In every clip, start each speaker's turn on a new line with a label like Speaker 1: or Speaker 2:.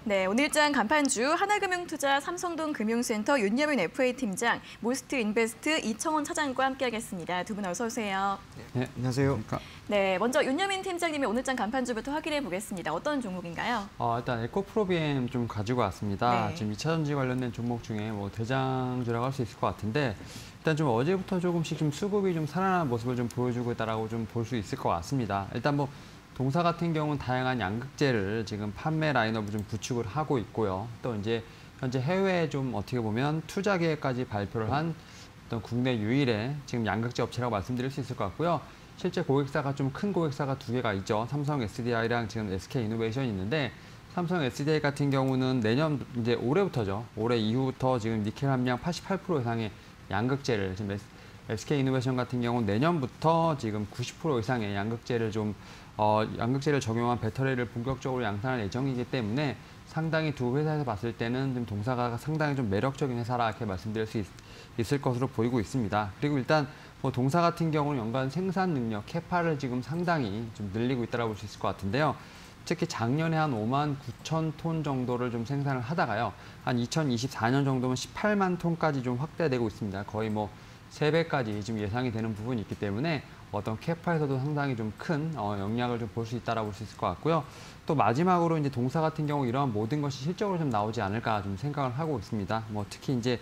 Speaker 1: 네, 오늘장 간판주 하나금융투자 삼성동 금융센터 윤여민 FA팀장, 모스트인베스트 이청원 차장과 함께하겠습니다. 두 분 어서 오세요.
Speaker 2: 네, 안녕하세요.
Speaker 1: 네, 먼저 윤여민 팀장님의 오늘장 간판주부터 확인해 보겠습니다. 어떤 종목인가요?
Speaker 2: 일단 에코프로비엠 좀 가지고 왔습니다.
Speaker 1: 네.
Speaker 2: 지금 2차전지 관련된 종목 중에 뭐 대장주라고 할 수 있을 것 같은데 일단 좀 어제부터 조금씩 좀 수급이 좀 살아나는 모습을 좀 보여주고 있다라고 좀 볼 수 있을 것 같습니다. 일단 뭐 동사 같은 경우는 다양한 양극재를 지금 판매 라인업을 좀 구축을 하고 있고요. 또 이제 현재 해외에 좀 어떻게 보면 투자 계획까지 발표를 한 어떤 국내 유일의 지금 양극재 업체라고 말씀드릴 수 있을 것 같고요. 실제 고객사가 좀 큰 고객사가 두 개가 있죠. 삼성 SDI랑 지금 SK 이노베이션이 있는데 삼성 SDI 같은 경우는 내년 이제 올해부터죠. 올해 이후부터 지금 니켈 함량 88% 이상의 양극재를 지금 SK 이노베이션 같은 경우는 내년부터 지금 90% 이상의 양극재를 양극재를 적용한 배터리를 본격적으로 양산할 예정이기 때문에 상당히 두 회사에서 봤을 때는 좀 동사가 상당히 좀 매력적인 회사라 이렇게 말씀드릴 수 있을 것으로 보이고 있습니다. 그리고 일단 뭐 동사 같은 경우는 연간 생산 능력, 캐파를 지금 상당히 좀 늘리고 있다고 볼 수 있을 것 같은데요. 특히 작년에 한 5만 9천 톤 정도를 좀 생산을 하다가요. 한 2024년 정도면 18만 톤까지 좀 확대되고 있습니다. 거의 뭐 3배까지 지금 예상이 되는 부분이 있기 때문에 어떤 캐파에서도 상당히 좀 큰 영향을 좀 볼 수 있다라고 볼 수 있을 것 같고요. 또 마지막으로 이제 동사 같은 경우 이러한 모든 것이 실적으로 좀 나오지 않을까 좀 생각을 하고 있습니다. 뭐 특히 이제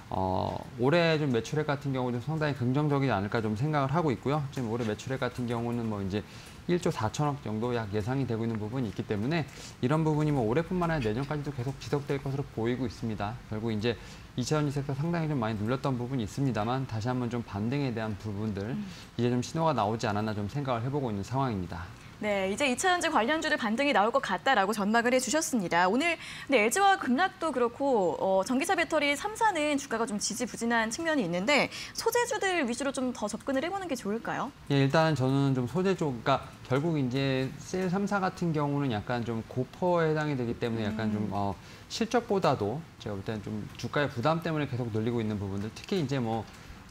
Speaker 2: 올해 좀 매출액 같은 경우도 상당히 긍정적이지 않을까 좀 생각을 하고 있고요. 지금 올해 매출액 같은 경우는 뭐 이제 1조 4천억 정도 약 예상이 되고 있는 부분이 있기 때문에 이런 부분이 뭐 올해뿐만 아니라 내년까지도 계속 지속될 것으로 보이고 있습니다. 결국 이제 2차전지 섹터 상당히 좀 많이 눌렸던 부분이 있습니다만 다시 한번 좀 반등에 대한 부분들 이제 좀 신호가 나오지 않았나 좀 생각을 해보고 있는 상황입니다.
Speaker 1: 네, 이제 2차전지 관련주들 반등이 나올 것 같다라고 전망을 해주셨습니다. 오늘 근데 LG와 급락도 그렇고 전기차 배터리 3사는 주가가 좀 지지부진한 측면이 있는데 소재주들 위주로 좀 더 접근을 해보는 게 좋을까요?
Speaker 2: 예, 일단 저는 좀 소재 쪽, 그러니까 결국 이제 셀 3사 같은 경우는 약간 좀 고퍼에 해당이 되기 때문에 약간 좀 실적보다도 제가 볼 때는 좀 주가의 부담 때문에 계속 늘리고 있는 부분들, 특히 이제 뭐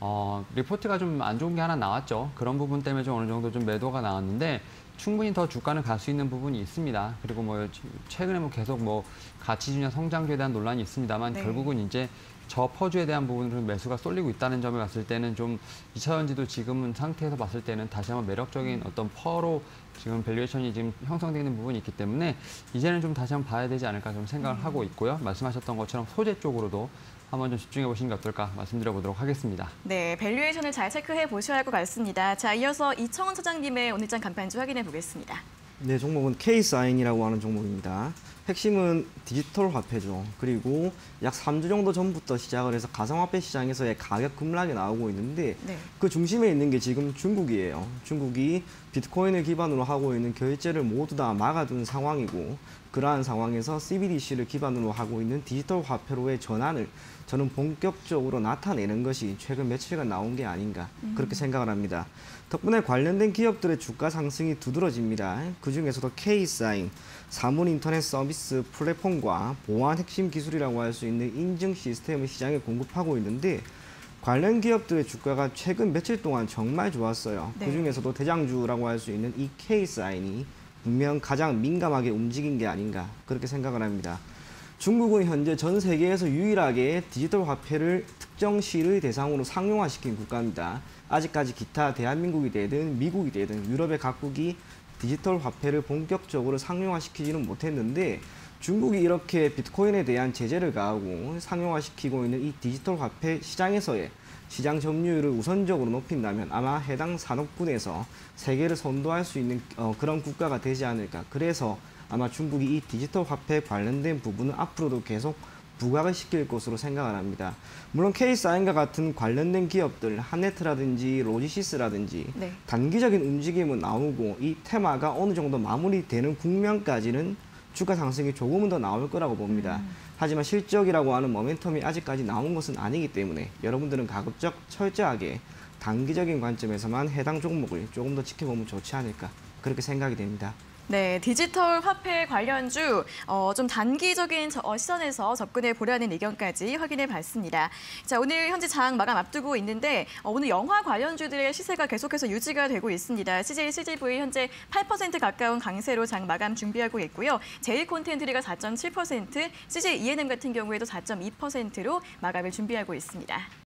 Speaker 2: 리포트가 좀 안 좋은 게 하나 나왔죠. 그런 부분 때문에 좀 어느 정도 좀 매도가 나왔는데 충분히 더 주가는 갈 수 있는 부분이 있습니다. 그리고 뭐 최근에 뭐 계속 뭐 가치주냐 성장주에 대한 논란이 있습니다만
Speaker 1: 네.
Speaker 2: 결국은 이제 저퍼주에 대한 부분으로 매수가 쏠리고 있다는 점을 봤을 때는 좀 2차전지도 지금 상태에서 봤을 때는 다시 한번 매력적인 어떤 퍼로 지금 밸류에이션이 지금 형성되는 부분이 있기 때문에 이제는 좀 다시 한번 봐야 되지 않을까 좀 생각을 하고 있고요. 말씀하셨던 것처럼 소재 쪽으로도 한번 좀 집중해 보시는 게 어떨까 말씀드려 보도록 하겠습니다.
Speaker 1: 네, 밸류에이션을 잘 체크해 보셔야 할 것 같습니다. 자, 이어서 이청원 차장님의 오늘장 간판주 확인해 보겠습니다.
Speaker 3: 네, 종목은 K사인이라고 하는 종목입니다. 핵심은 디지털 화폐죠. 그리고 약 3주 정도 전부터 시작을 해서 가상화폐 시장에서의 가격 급락이 나오고 있는데
Speaker 1: 네.
Speaker 3: 그 중심에 있는 게 지금 중국이에요. 중국이 비트코인을 기반으로 하고 있는 결제를 모두 다 막아둔 상황이고 그러한 상황에서 CBDC를 기반으로 하고 있는 디지털 화폐로의 전환을 저는 본격적으로 나타내는 것이 최근 며칠간 나온 게 아닌가 그렇게 생각을 합니다. 덕분에 관련된 기업들의 주가 상승이 두드러집니다. 그중에서도 K사인, 사문 인터넷 서비스 플랫폼과 보안 핵심 기술이라고 할 수 있는 인증 시스템을 시장에 공급하고 있는데 관련 기업들의 주가가 최근 며칠 동안 정말 좋았어요.
Speaker 1: 네.
Speaker 3: 그중에서도 대장주라고 할 수 있는 이 K사인이 분명 가장 민감하게 움직인 게 아닌가 그렇게 생각을 합니다. 중국은 현재 전 세계에서 유일하게 디지털 화폐를 특정 시를 대상으로 상용화시킨 국가입니다. 아직까지 기타 대한민국이 되든 미국이 되든 유럽의 각국이 디지털 화폐를 본격적으로 상용화시키지는 못했는데 중국이 이렇게 비트코인에 대한 제재를 가하고 상용화시키고 있는 이 디지털 화폐 시장에서의 시장 점유율을 우선적으로 높인다면 아마 해당 산업군에서 세계를 선도할 수 있는 그런 국가가 되지 않을까. 그래서 아마 중국이 이 디지털 화폐에 관련된 부분은 앞으로도 계속 부각을 시킬 것으로 생각을 합니다. 물론 K사인과 같은 관련된 기업들, 한네트라든지 로지시스라든지
Speaker 1: 네.
Speaker 3: 단기적인 움직임은 나오고 이 테마가 어느 정도 마무리되는 국면까지는 주가 상승이 조금은 더 나올 거라고 봅니다. 하지만 실적이라고 하는 모멘텀이 아직까지 나온 것은 아니기 때문에 여러분들은 가급적 철저하게 단기적인 관점에서만 해당 종목을 조금 더 지켜보면 좋지 않을까 그렇게 생각이 됩니다.
Speaker 1: 네, 디지털 화폐 관련주 좀 단기적인 시선에서 접근해 보려는 의견까지 확인해 봤습니다. 자, 오늘 현재 장 마감 앞두고 있는데 오늘 영화 관련주들의 시세가 계속해서 유지가 되고 있습니다. CJ, CGV 현재 8% 가까운 강세로 장 마감 준비하고 있고요. 제이콘텐트리가 4.7%, CJ E&M 같은 경우에도 4.2%로 마감을 준비하고 있습니다.